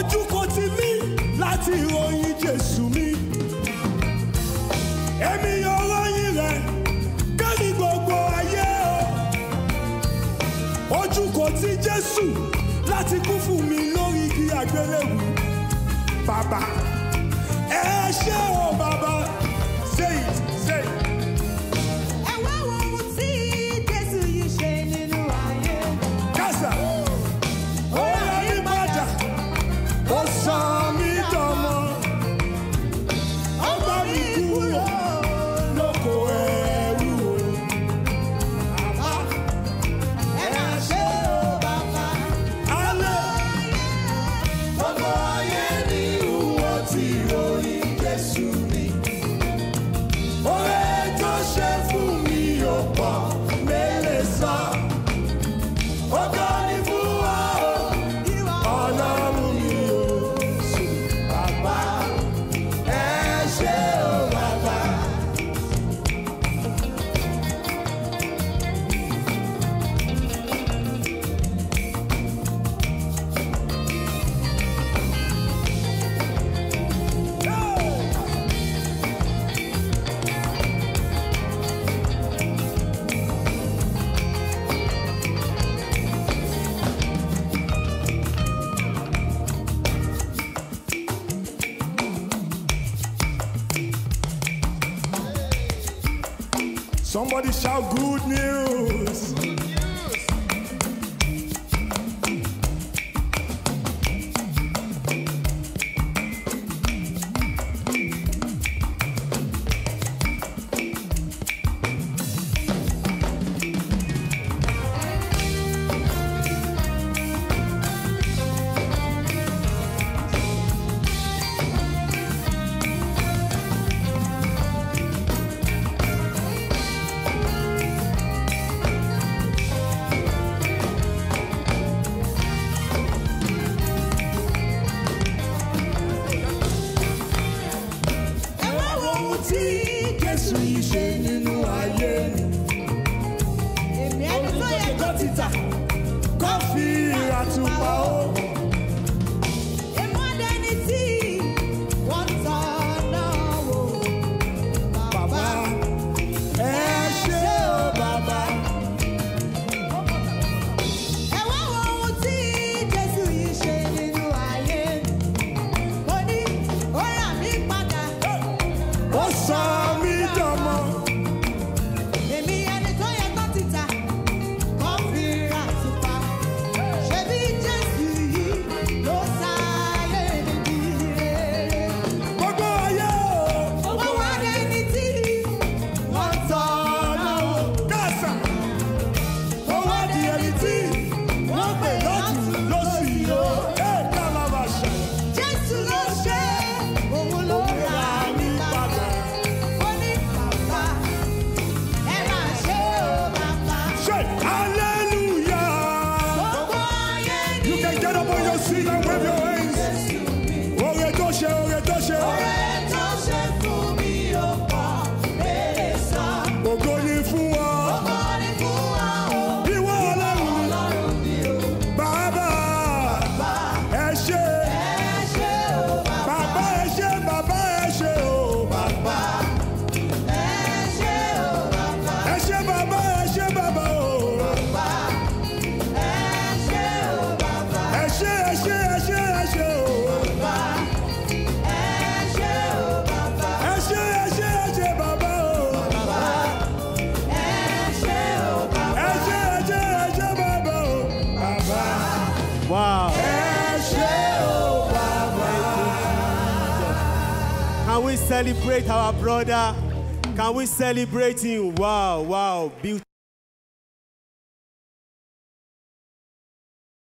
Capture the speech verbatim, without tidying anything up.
Ojú kò tì mí láti ròyìn Jésù mi. Èmi yóò ròyìn rẹ̀ kẹ́ni gbogbo ayé o. Ojú kò tì Jésù láti kú fún mi lórí igi àgbélébùú. Bàbá, ẹ ṣé o bàbá. Say it, say it. Ẹ wá wo ohun tí Jésù yìí ṣe nínú ayé. Kásá, ó yá mi padà, ó sọ mí dọmọ. Ó gbà mí kúrò lóko ẹrú o. Bàbá, ẹ máa ṣe o bàbá. Alẹ́, gbogbo ayé ni ìwọ ti ròyìn Jésù mi. Oore tó ṣe fún mi ò pọ̀ mélòó sọ. Ògo ni fún wa o, Ọlọ́run mi o. Bàbá, ẹ ṣé o bàbá. Somebody shout good news. Ẹ wá wo ohun tí Jésù yìí ṣe nínú ayé mi. Èmi ẹni tó yẹ Kó títà, kó fi àtùpà o. èmi ọdẹni tí wọ́n tọ̀nà wò. Bàbá, ẹ ṣé o bàbá. Ẹ wá wo ohun tí Jésù yìí ṣe nínú ayé. Mo ní ó rà mí padà. Ó sọ mí dọmọ. Èmi ẹni tó yẹ kó ti tà, kó fi ra àtùpà. Ṣebí Jésù yìí ló sáyé mi di rere. Gbogbo ayé o. Ó wá dẹni tí wọ́n tọ̀nà wò. Kásá, ó wá di ẹni tí wọ́n pè lọ́tùn lósì o. Ẹ kálábà ṣe. Jésù ló ṣe, òun ló ra mi padà. Ó ní bàbá, ẹ máa ṣe o bàbá. Say hallelujah. Gbogbo ayé ni You can get up on your seat and wave your hands. Jésù mi. Oore tó ṣe, oore tó ṣe. Oore tó ṣe fún mi ò pọ̀ lè sọ. Ògo ni fún wa. Ògo ni fún wa o, Ìwọ Ọlọ́run. Ọlọ́run mi o. Bàbá, Bàbá, ẹ ṣé. ẹ ṣe o bàbá. Bàbá ẹ ṣé, bàbá ẹ ṣé o. Bàbá, ẹ ṣe o bàbá. Ẹ ṣé bàbá, ẹ ṣé bàbá o. Bàbá, ẹ ṣe o bàbá. Ẹ ṣé, ẹ ṣé, ẹ ṣé, ẹ ṣé o. Bàbá, ẹ ṣe o bàbá. Ẹ ṣé, ẹ ṣé, ẹ ṣé bàbá o. Bàbá, ẹ ṣe o bàbá. Ẹ ṣé, ẹ ṣé, ẹ ṣé bàbá o. Bàbá. Wow. Ẹ ṣé o bàbá. Can we celebrate our brother? Can we celebrate him? Wow, wow. Beautiful.